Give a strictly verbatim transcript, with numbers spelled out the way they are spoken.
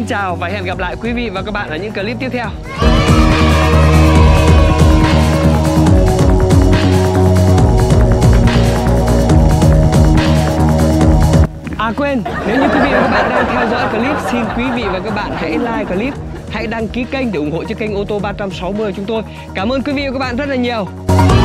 chào và hẹn gặp lại quý vị và các bạn ở những clip tiếp theo. À quên, nếu như quý vị và các bạn đang theo dõi clip, xin quý vị và các bạn hãy like clip, hãy đăng ký kênh để ủng hộ cho kênh ô tô ba trăm sáu mươi chúng tôi. Cảm ơn quý vị và các bạn rất là nhiều.